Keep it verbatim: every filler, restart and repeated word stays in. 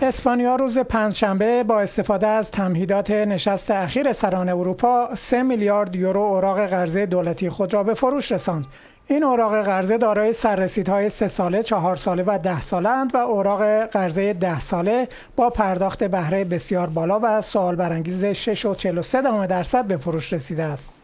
اسپانیا روز پنجشنبه با استفاده از تمهیدات نشست اخیر سران اروپا سه میلیارد یورو اوراق قرضه دولتی خود را به فروش رساند. این اوراق قرضه دارای سررسیدهای سه ساله، چهار ساله و ده ساله اند و اوراق قرضه ده ساله با پرداخت بهره بسیار بالا و سؤال برانگیز شش و چهل و سه دهم درصد به فروش رسیده است.